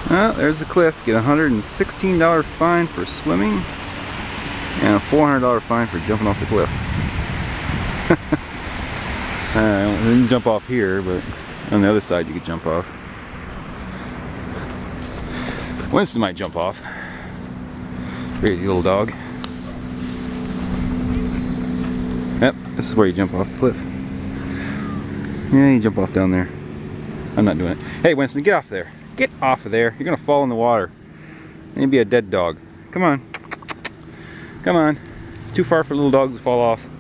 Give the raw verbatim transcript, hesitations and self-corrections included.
Oh, there's the cliff. Get a one hundred sixteen dollar fine for swimming and a four hundred dollar fine for jumping off the cliff. uh, you can jump off here, but on the other side you could jump off. Winston might jump off. Crazy little dog. Yep, this is where you jump off the cliff. Yeah, you jump off down there. I'm not doing it. Hey Winston, get off there. Get off of there. You're gonna fall in the water. You'd be a dead dog. Come on. Come on. It's too far for little dogs to fall off.